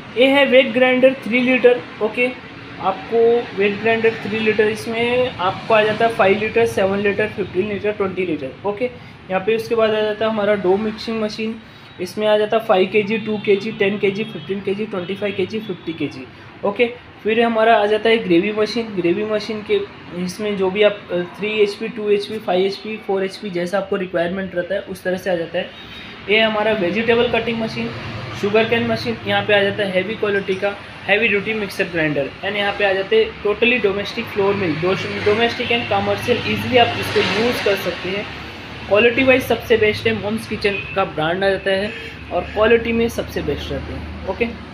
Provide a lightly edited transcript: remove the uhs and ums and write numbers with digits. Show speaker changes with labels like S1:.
S1: ये है wet grinder 3 litre. Okay, आपको वेट ग्राइंडर 3 लीटर, इसमें आपको आ जाता है 5 litre, 7 litre, 15 litre, 20 litre. Okay, यहाँ पे उसके बाद आ जाता है हमारा डो मिक्सिंग मशीन। इसमें आ जाता है 5 kg, 2 kg, 10 kg, 15 kg, 25 kg, 50 kg। Okay, फिर हमारा आ जाता है ग्रेवी मशीन। ग्रेवी मशीन के इसमें जो भी आप 3 HP, 2 HP, 5 HP, 4 HP जैसा आपको रिक्वायरमेंट रहता है उस तरह से आ जाता है। ये हमारा vegetable cutting machine, sugar cane machine. यहाँ पे आ जाता है हैवी क्वालिटी का heavy duty mixer grinder. And यहाँ पे आ जाते हैं totally domestic flour mill, domestic and commercial easily आप इसको यूज़ कर सकते हैं। क्वालिटी वाइज सबसे बेस्ट है, मॉम्स किचन का ब्रांड आ जाता है और क्वालिटी में सबसे बेस्ट रहते हैं। ओके।